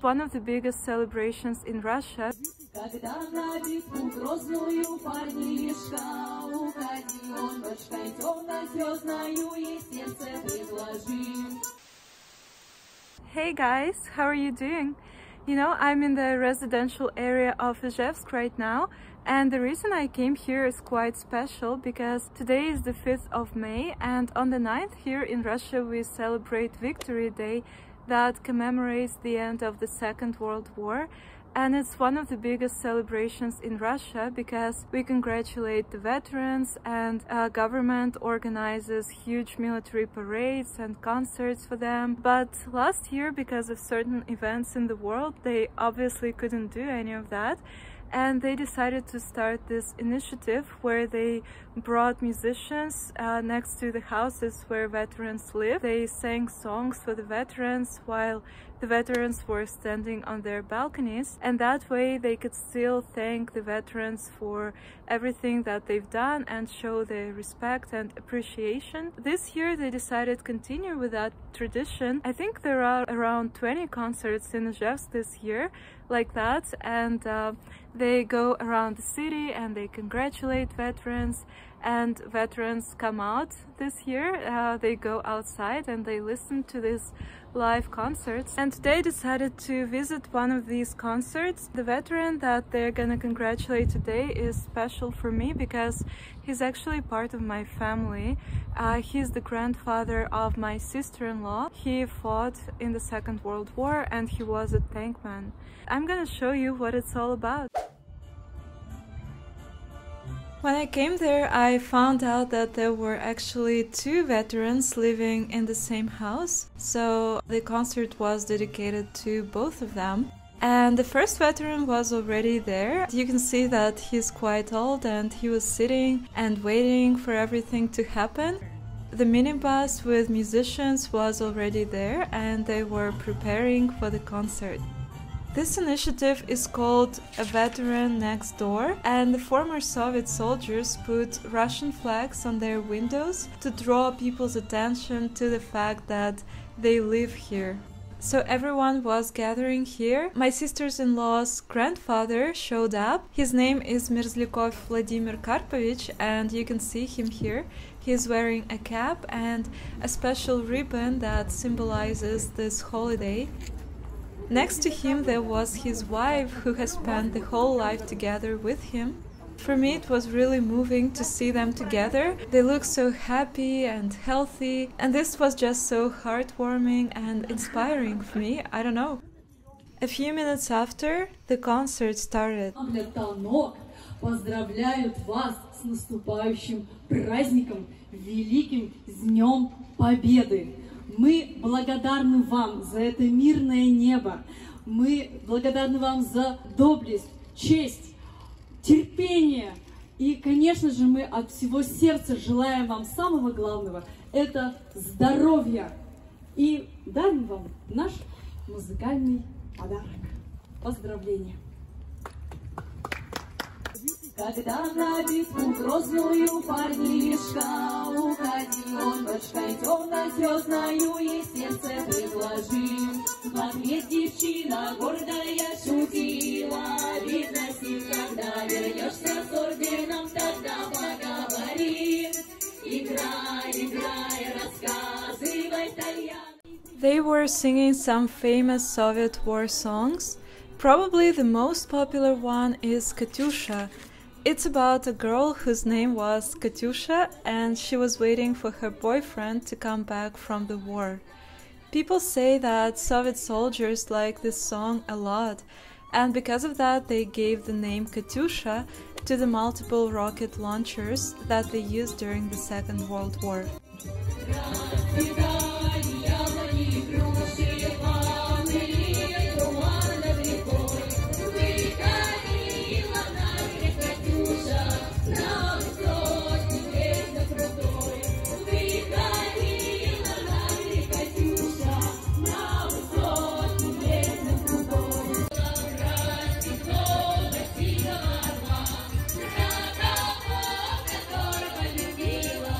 one of the biggest celebrations in Russia. Hey guys, how are you doing? You know, I'm in the residential area of Izhevsk right now, and the reason I came here is quite special because today is the 5th of May, and on the 9th here in Russia we celebrate Victory Day that commemorates the end of the Second World War. And it's one of the biggest celebrations in Russia because we congratulate the veterans, and government organizes huge military parades and concerts for them. But last year, because of certain events in the world, they obviously couldn't do any of that. And they decided to start this initiative where they brought musicians next to the houses where veterans live. They sang songs for the veterans while the veterans were standing on their balconies, and that way they could still thank the veterans for everything that they've done and show their respect and appreciation. This year they decided to continue with that tradition. I think there are around 20 concerts in Izhevsk this year like that, and they go around the city and they congratulate veterans, and veterans come out this year. They go outside and they listen to these live concerts, and today I decided to visit one of these concerts. The veteran that they're gonna congratulate today is special for me because he's actually part of my family. He's the grandfather of my sister-in-law. He fought in the Second World War and he was a tankman. I'm gonna show you what it's all about. When I came there, I found out that there were actually 2 veterans living in the same house. So the concert was dedicated to both of them. And the first veteran was already there. You can see that he's quite old and he was sitting and waiting for everything to happen. The minibus with musicians was already there and they were preparing for the concert. This initiative is called A Veteran Next Door, and the former Soviet soldiers put Russian flags on their windows to draw people's attention to the fact that they live here. So everyone was gathering here. My sister-in-law's grandfather showed up. His name is Merzlikov Vladimir Karpovich, and you can see him here. He's wearing a cap and a special ribbon that symbolizes this holiday. Next to him there was his wife, who has spent the whole life together with him. For me it was really moving to see them together. They look so happy and healthy, and this was just so heartwarming and inspiring for me. I don't know. A few minutes after, the concert started. Поздравляют вас с наступающим праздником, великим Днем Победы! Мы благодарны вам за это мирное небо, мы благодарны вам за доблесть, честь, терпение. И, конечно же, мы от всего сердца желаем вам самого главного – это здоровья. И дарим вам наш музыкальный подарок. Поздравления! Когда на битву грозную парнишка уходил, он бочкой темно-звездною и сердце предложил. В ответ девчина гордая шутила: видно, сил, когда вернешься с орденом, тогда поговорим. Играй, играй, рассказывай, Тальяна. They were singing some famous Soviet war songs. Probably the most popular one is Katyusha. It's about a girl whose name was Katyusha, and she was waiting for her boyfriend to come back from the war. People say that Soviet soldiers like this song a lot, and because of that they gave the name Katyusha to the multiple rocket launchers that they used during the Second World War.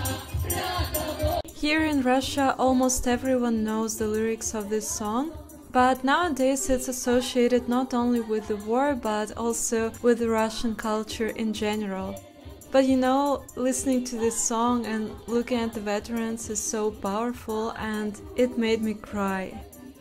Here in Russia, almost everyone knows the lyrics of this song. But nowadays it's associated not only with the war, but also with the Russian culture in general. But you know, listening to this song and looking at the veterans is so powerful, and it made me cry.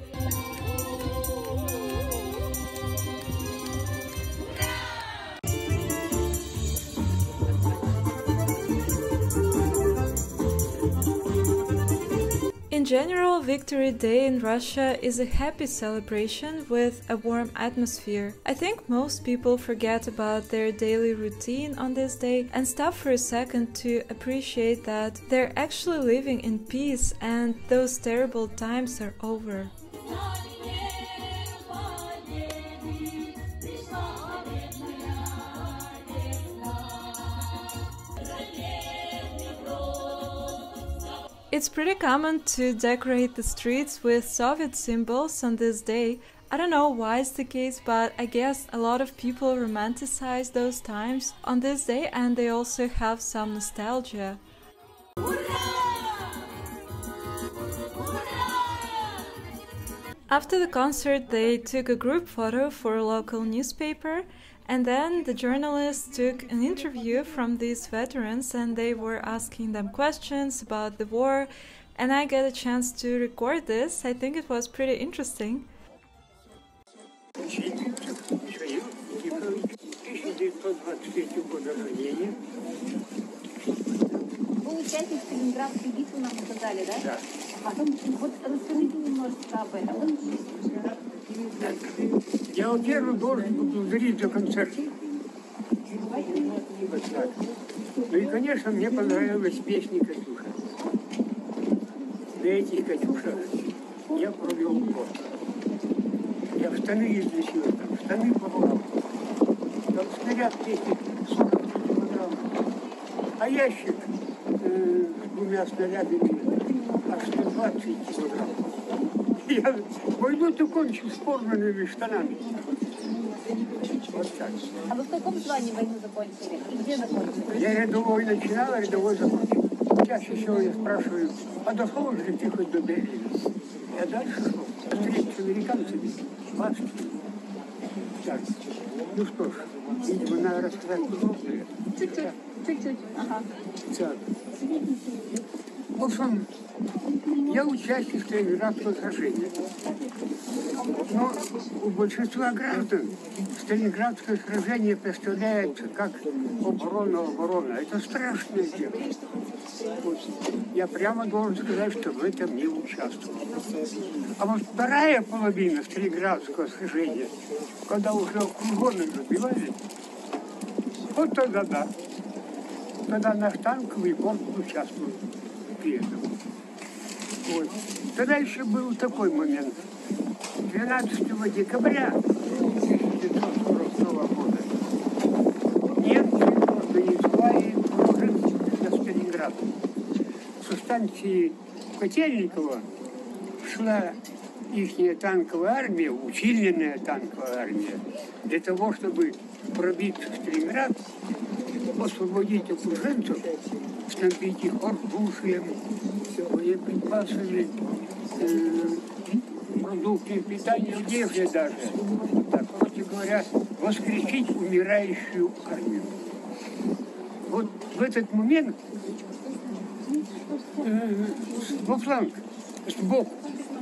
In general, Victory Day in Russia is a happy celebration with a warm atmosphere. I think most people forget about their daily routine on this day and stop for a second to appreciate that they're actually living in peace and those terrible times are over. It's pretty common to decorate the streets with Soviet symbols on this day. I don't know why it's the case, but I guess a lot of people romanticize those times on this day and they also have some nostalgia. After the concert, they took a group photo for a local newspaper, and then the journalists took an interview from these veterans and they were asking them questions about the war, and I got a chance to record this. I think it was pretty interesting. Вы участник Сталинградской битвы, нам сказали, да? Да. Потом, вот расскажите немножко об этом. Я, во-первых, должен поблагодарить за концерт. Ну и, конечно, мне понравилась песня «Катюша». На этих «Катюшах» я провел год. Я в штаны излечил, там, штаны порвал. Там снаряд весит 40 килограммов. А ящик с двумя снарядами аж 120 килограммов. Я пойду и кончу с порванными штанами. Вот так. А вы в каком звании войну закончили? И где закончили? Я рядовой начинал, а рядовой закончил. Чаще всего я спрашиваю, а дошел ли ты хоть до Берлина? Я дальше шел. Встреч с американцами. Баски. Так. Ну что ж, видимо, надо рассказать подробнее. Чуть-чуть. Ага. Так. В общем, я участник Сталинградского сражения. Но у большинства граждан Сталинградское сражение представляется как оборона. Это страшное дело. Вот. Я прямо должен сказать, что в этом не участвовал. А вот вторая половина Сталинградского сражения, когда уже окруженных забивали, вот тогда да. Тогда наш танковый корпус участвовал при этом. Вот. Тогда еще был такой момент. 12 декабря 1942 года немцы организовали прорыв на Сталинград. Со станции Котельниково шла их танковая армия, усиленная танковая армия, для того, чтобы пробиться в Сталинград, освободить окруженцев, снабдить их оружием, боеприпасами, продукты питания, одежды даже. Так, короче говоря, воскресить умирающую армию. Вот в этот момент во фланг, сбоку,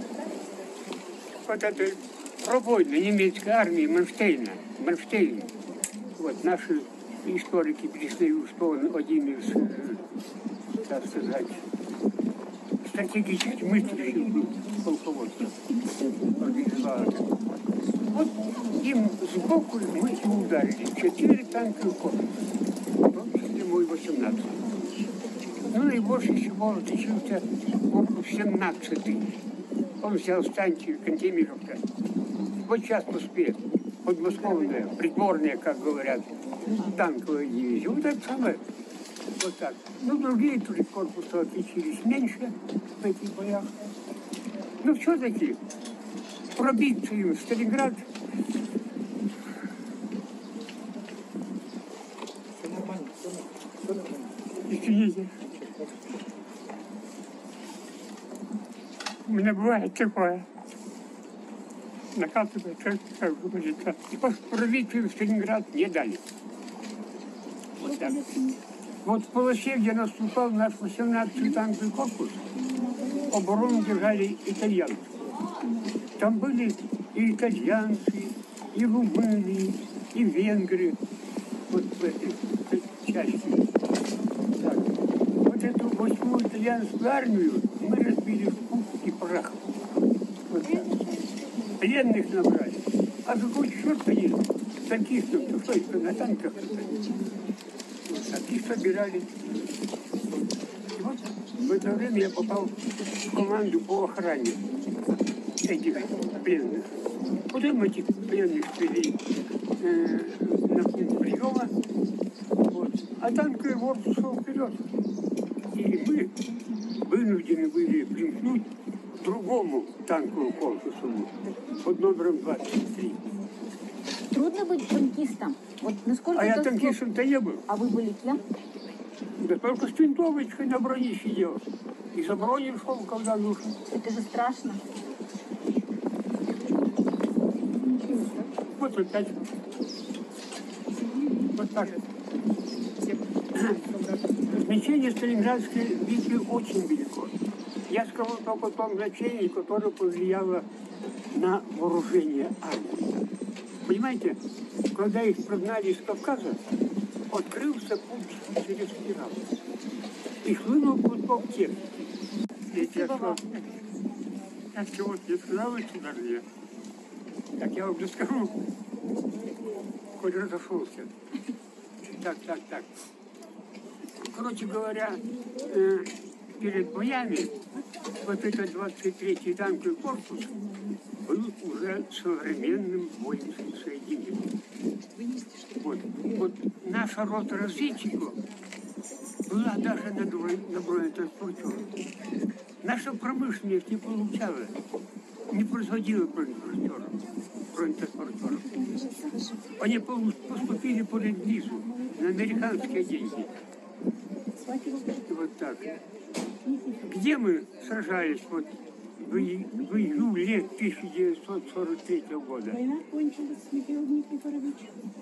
вот этой пробойной немецкой армии Манштейна, вот наши историки признают, что он один из, так сказать, стратегически мыслящих был полководцев. Вот им сбоку мы и ударили. 4 танковых корпуса, в том числе мой 18. Ну и больше всего отличился корпус 17-й. Он взял станцию Кантемировка. Вот сейчас поспеет. Подмосковная, придворная, как говорят, танковая дивизия. Вот это самое. Вот так. Ну, другие тут корпусы отличились меньше в этих боях. Ну, все-таки пробиться им в Сталинград. Извините. У меня бывает такое. накатывает, как говорится. И прорвите в Сталинград не дали. Вот так. Вот в полосе, где наступал наш 18-й танковый корпус, оборону держали итальянцы. Там были и итальянцы, и румыны, и венгры. Вот в этой части. Так. Вот эту 8-ю итальянскую армию мы разбили в пух и прах. Вот так. Пленных набрали. А какой черт они танкистов, что это на танках? Таких собирали. И вот в это время я попал в команду по охране этих пленных. Потом этих пленных привели на пункт приема. Вот. А танковый вор шел вперед. И мы вынуждены были примкнуть к другому танковому корпусу под номером 23. Трудно быть танкистом? Вот насколько А я это танкистом-то не был. А вы были кем? Да только с винтовочкой на броне сидел. И за броней шел, когда нужно. Это же страшно. Вот опять. Вот так. Значение Сталинградской битвы очень велико. Я скажу только о том значении, которое повлияло на вооружение армии. Понимаете, когда их прогнали из Кавказа, открылся путь через Иран. И хлынул поток техники. Я чего-то не сказал, сударыня. Так я уже скажу, хоть разошелся. Так. Короче говоря, перед боями вот этот 23-й танковый корпус был уже современным воинским соединением. Вот наша рота разведчиков была даже на бронетранспортерах. Наша промышленность не получала, не производила бронетранспортеров. Они поступили по ленд-лизу на американские деньги. Вот так. Где мы сражались вот в июле 1943 года? Война кончилась, Михаил Никифорович.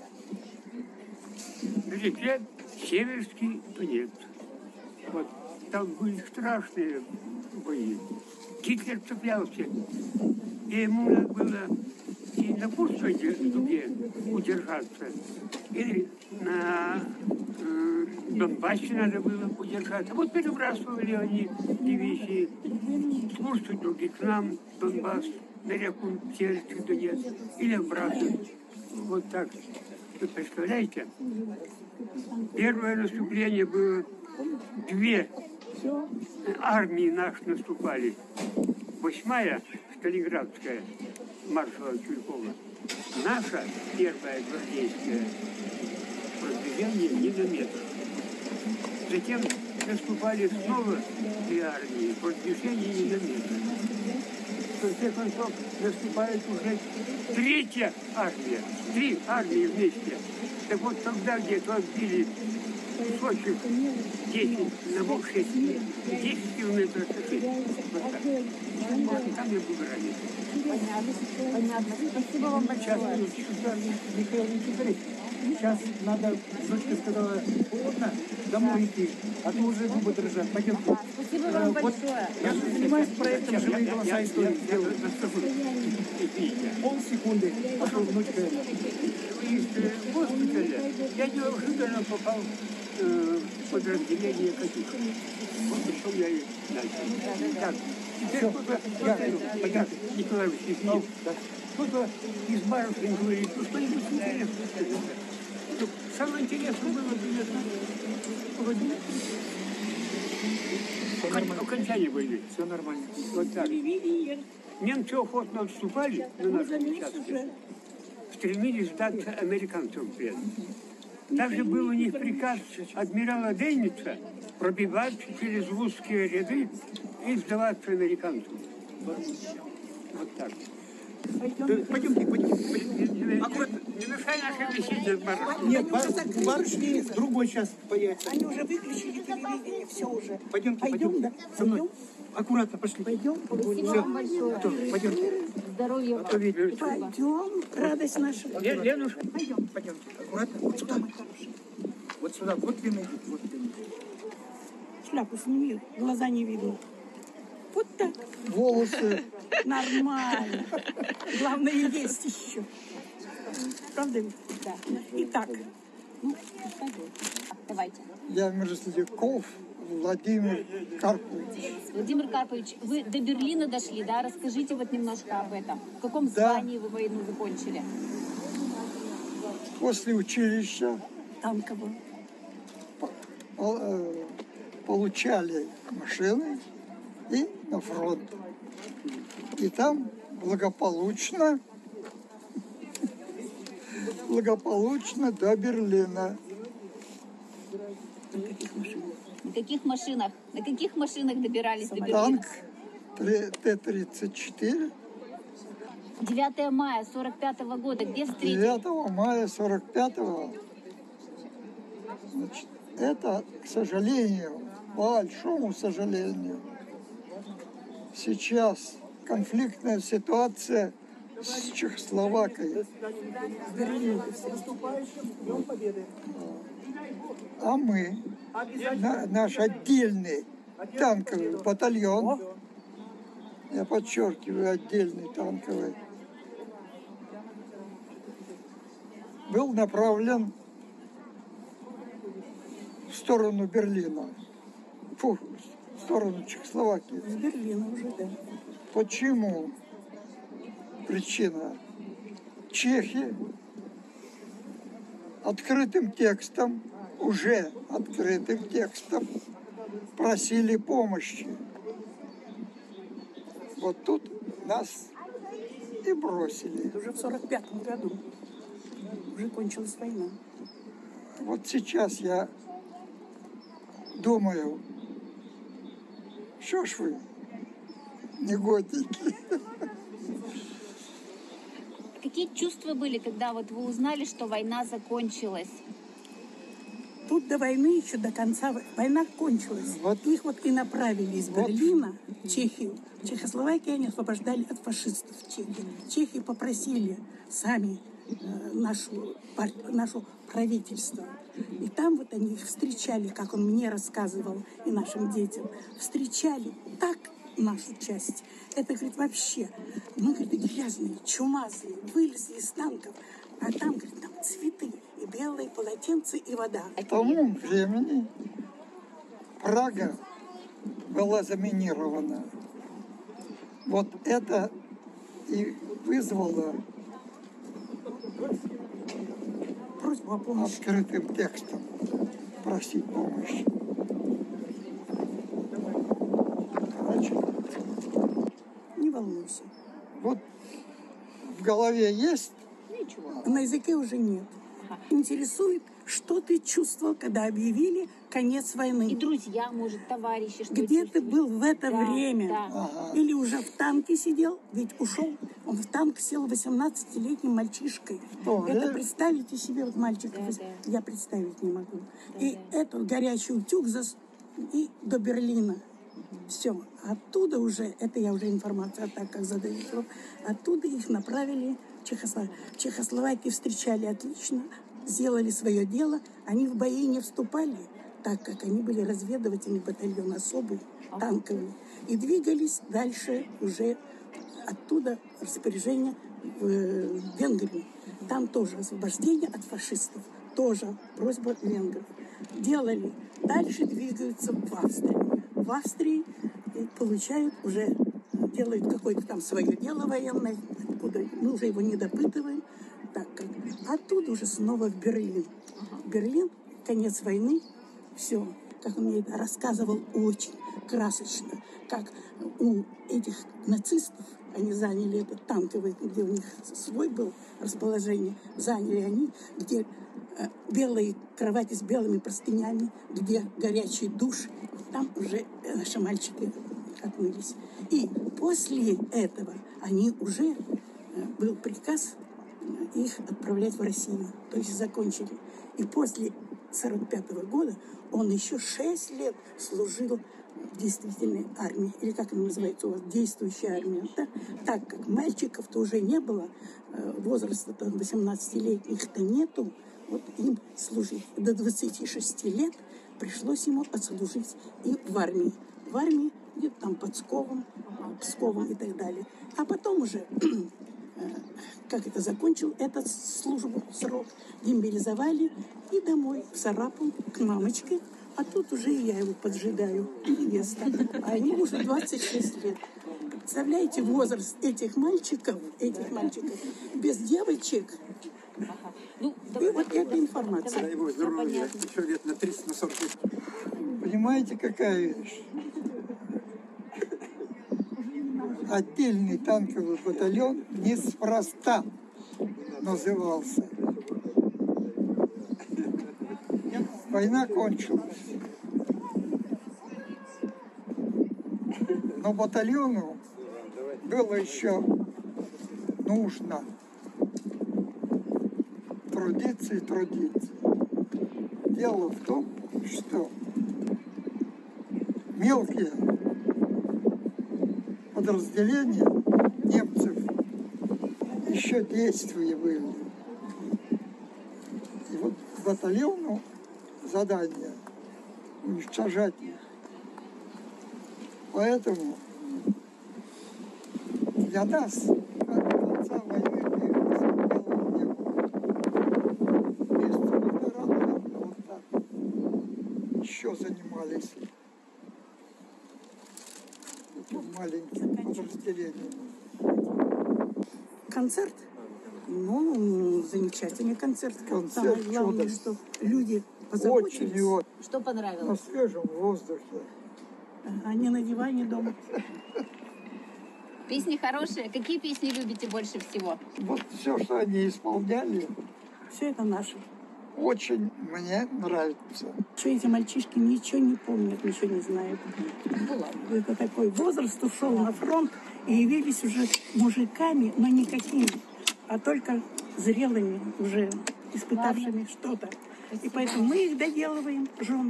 Реке Северский Донец. Вот. Там были страшные бои. Гитлер цеплялся. И ему надо было и на Курской дуге удержаться, или на Донбассе надо было удержаться. Вот перебрасывали они дивизии с Курской дуги к нам, Донбасс, на реку Северский Донец, или обратно. Вот так. Вы представляете? Первое наступление было, две армии наши наступали. 8-я, Сталинградская, маршала Чуйкова. Наша первая гвардейская продвижение не на метр. Затем наступали снова две армии, продвижение не на метр. В конце концов наступает уже 3-я армия. 3 армии вместе. Так вот тогда где-то отбили кусочек 10 на бок 6, 10 километров. Вот так. Там я буду ранен. Понятно. Спасибо вам большое. Михаил Никифорович, сейчас надо, дочка сказала, плотно домой идти, а то уже губы дрожат. Пойдем. Спасибо вам большое. Я же занимаюсь проектом «Живые голоса истории». Полсекунды. Пошел внучка. Из госпиталя я неожиданно попал в подразделение «Катюша». Вот пришел я и начал. Так, теперь кто-то, Николай Васильевич, кто-то из барышень говорит, ну что-нибудь интересное. Самое интересное было, конечно, окончание войны. Все нормально. Вот так. Немцы охотно отступали на нашем участке, стремились сдаться американцам в плен. Также был у них приказ адмирала Дейница пробиваться через русские ряды и сдаваться американцам. Вот так. Пойдемте. Аккуратно. Не мешай нашей беседе, барышни. Нет, барышни другой час появится. Они уже выключили телевидение, все уже. Пойдемте. Со мной. Аккуратно, пошли. Пойдем, Спасибо вам большое. Пойдемте. Здоровья вам. Пойдем, радость наша. Ленушка, пойдемте. Аккуратно. Вот сюда. Вот сюда. Вот Лена идет. Вот Лена. Шляпу сними, глаза не видно. Вот так. Волосы. Нормально. Главное, есть еще. Правда? Да. Итак, Давайте. Я Мерзляков Владимир Карпович. Владимир Карпович, вы до Берлина дошли, да? Расскажите вот немножко об этом. В каком звании вы войну закончили? После училища танково. получали машины и на фронт. И там благополучно до Берлина. На каких машинах? На каких машинах добирались до Берлина? Танк Т-34. 9 мая 45-го года. Где встретили? 9 мая 45-го. Значит, это, к сожалению, большому сожалению, сейчас конфликтная ситуация с Чехословакией. А мы, наш отдельный танковый батальон, я подчеркиваю, отдельный танковый, был направлен в сторону Берлина, в сторону Чехословакии. С Берлина уже, да. Почему? Причина. Чехи открытым текстом, уже открытым текстом просили помощи. Вот тут нас и бросили. Это уже в 45-м году. Уже кончилась война. Вот сейчас я думаю, что ж вы, негодники. Какие чувства были, когда вот вы узнали, что война закончилась? Тут до войны еще до конца война кончилась. Вот. Их вот и направили из Берлина в Чехию. Чехословакию они освобождали от фашистов в Чехии. Чехи попросили сами нашу правительство. И там вот они их встречали, как он мне рассказывал, и нашим детям. Встречали так нашу часть. Это, говорит, вообще, мы, говорит, грязные, чумазые, вылезли из танков, а там, говорит, там цветы, и белые полотенца, и вода. К тому времени Прага была заминирована. Вот это и вызвало Просьбу о помощи. открытым текстом просить помощи. Значит, Не волнуйся. вот в голове есть, Ничего. На языке уже нет. Интересует, что ты чувствовал, когда объявили конец войны. И друзья, может, товарищи, что Где ты чувствуете? был в это Да, время? да. Или уже в танке сидел? Ведь ушел. Он в танк сел 18-летним мальчишкой. Это представите себе, вот мальчиков, Да. я представить не могу. И этот горячий утюг и до Берлина. Все. Оттуда уже, это я уже информация, так как задаю вопрос, оттуда их направили в Чехословакию. В Чехословакии встречали отлично, сделали свое дело. Они в бои не вступали, так как они были разведывательный батальон особый, танковый. И двигались дальше уже оттуда распоряжение в Венгрию. Там тоже освобождение от фашистов, тоже просьба венгров. Делали. Дальше двигаются в Австрию. В Австрии получают уже, делают какое-то там свое дело военное, откуда мы уже его не допытываем, так как. Оттуда уже снова в Берлин. Берлин, конец войны, все, как он мне это рассказывал, очень красочно, как у этих нацистов, они заняли этот танковый, где у них свой был расположение, заняли они, где белые кровати с белыми простынями, где горячий душ, там уже наши мальчики отмылись. И после этого они уже, был приказ их отправлять в Россию, то есть закончили. И после 45-го года он еще 6 лет служил действительной армии, или как она называется у вас, действующая армия. Так как мальчиков-то уже не было, возраста-то 18-летних-то нету, вот им служить до 26 лет пришлось ему отслужить и в армии. В армии где-то там под Псковом и так далее. А потом уже, как это закончил этот службу, срок, демобилизовали и домой, в Сарапул, к мамочке. А тут уже я его поджидаю, невеста. А они уже 26 лет. Представляете, возраст этих мальчиков, без девочек. Ну, И вот эта информация. Дай Бог здоровья, еще лет на 30, на 40 лет. Понимаете, какая вещь? Отдельный танковый батальон неспроста назывался. Война кончилась. Но батальону было еще нужно трудиться и трудиться. Дело в том, что мелкие подразделения немцев еще действовали. И вот батальону задание уничтожать их. Поэтому для нас от конца войны дело не было. Месяца полтора, наверное, вот так еще занимались этим маленьким подразделением. Концерт? Ну, замечательный концерт. Самое главное, что люди позаботились. Очень вот что на понравилось? свежем воздухе. А не на диване дома. Песни хорошие. Какие песни любите больше всего? Вот все, что они исполняли, Все это наше. очень мне нравится. Что эти мальчишки ничего не помнят, ничего не знают. Это такой возраст, ушел на фронт и явились уже мужиками, но не какими, а только зрелыми, уже испытавшими что-то. И поэтому мы их доделываем, жен.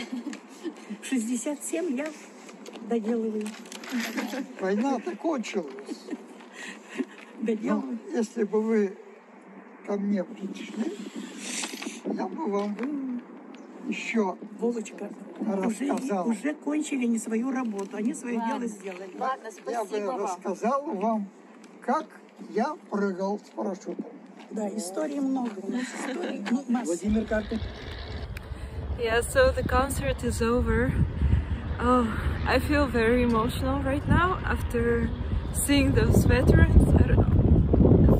67 я доделываю. Война-то кончилась. Но Доделываю. если бы вы ко мне пришли, я бы вам еще Вовочка, рассказал. уже кончили не свою работу, они свое дело сделали. Ладно, Я бы спасибо вам. рассказал вам, как я прыгал с парашютом. Да, истории много у нас, историй масса. Владимир, как ты? Yeah, so the concert is over. Oh, I feel very emotional right now after seeing those veterans. I don't know.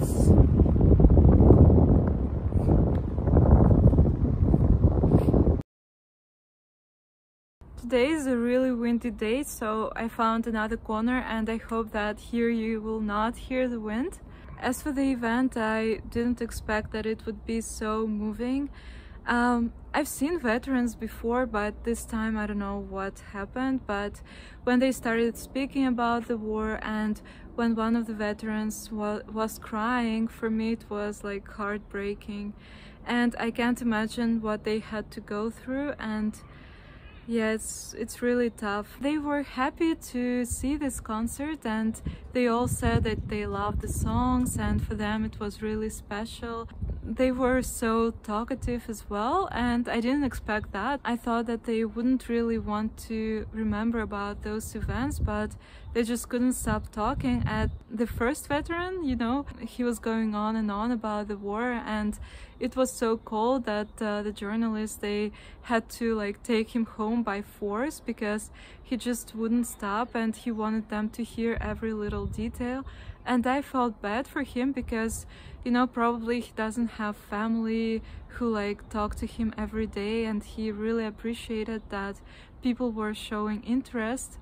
Today is a really windy day, so I found another corner and I hope that here you will not hear the wind. As for the event, I didn't expect that it would be so moving. I've seen veterans before, but this time I don't know what happened, but when they started speaking about the war and when one of the veterans was crying, for me it was like heartbreaking, and I can't imagine what they had to go through. And yeah, it's really tough. They were happy to see this concert and they all said that they loved the songs and for them it was really special. They were so talkative as well, and I didn't expect that. I thought that they wouldn't really want to remember about those events, but they just couldn't stop talking. And the first veteran, you know, he was going on and on about the war, and it was so cold that the journalists, they had to like take him home by force because he just wouldn't stop and he wanted them to hear every little detail. And I felt bad for him because, you know, probably he doesn't have family who like talk to him every day, and he really appreciated that people were showing interest.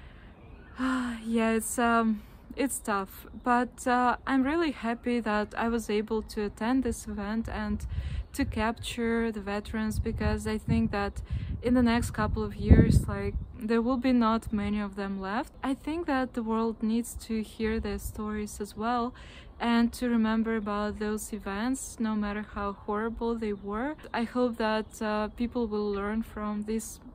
Yeah, it's tough, but I'm really happy that I was able to attend this event and to capture the veterans, because I think that in the next couple of years, like, there will be not many of them left. I think that the world needs to hear their stories as well and to remember about those events, no matter how horrible they were. I hope that people will learn from this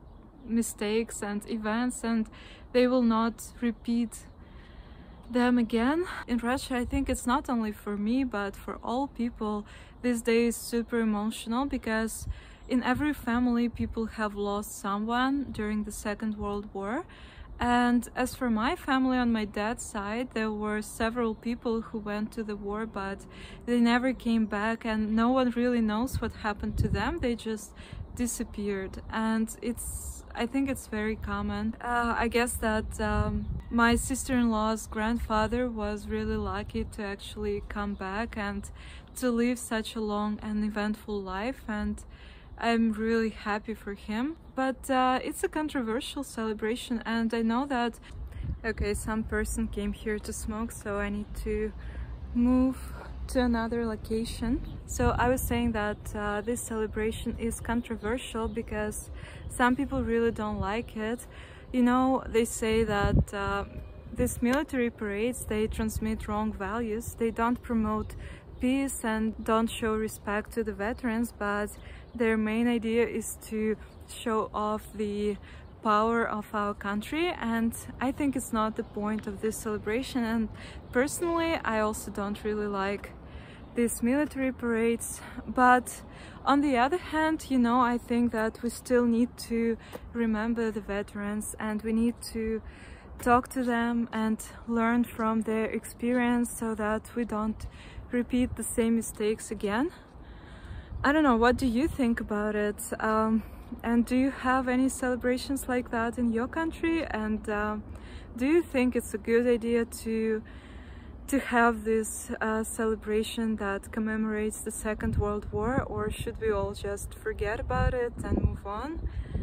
mistakes and events, and they will not repeat them again. In Russia, I think it's not only for me but for all people, this day is super emotional because in every family people have lost someone during the Second World War. And as for my family, on my dad's side, there were several people who went to the war, but they never came back, and no one really knows what happened to them. They just disappeared, and I think it's very common. I guess that my sister-in-law's grandfather was really lucky to actually come back and to live such a long and eventful life, and I'm really happy for him. But it's a controversial celebration, and I know that... Okay, some person came here to smoke, so I need to move to another location. So I was saying that this celebration is controversial because some people really don't like it. You know, they say that these military parades, they transmit wrong values. They don't promote peace and don't show respect to the veterans, but their main idea is to show off the power of our country, and I think it's not the point of this celebration. And personally, I also don't really like these military parades, but on the other hand, you know, I think that we still need to remember the veterans, and we need to talk to them and learn from their experience so that we don't repeat the same mistakes again. I don't know, what do you think about it? And do you have any celebrations like that in your country? And do you think it's a good idea to have this celebration that commemorates the Second World War, or should we all just forget about it and move on?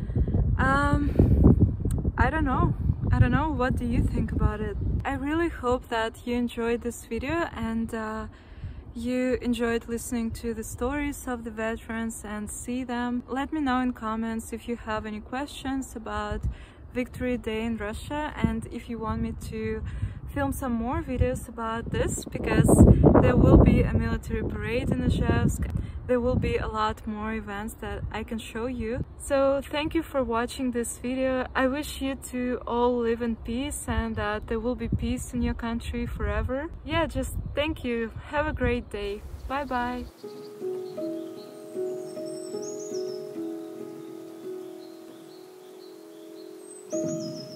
I don't know. What do you think about it? I really hope that you enjoyed this video and you enjoyed listening to the stories of the veterans and see them. Let me know in comments if you have any questions about Victory Day in Russia, and if you want me to film some more videos about this, because there will be a military parade in Izhevsk. There will be a lot more events that I can show you. So thank you for watching this video. I wish you to all live in peace and that there will be peace in your country forever. Yeah, just thank you. Have a great day. Bye bye.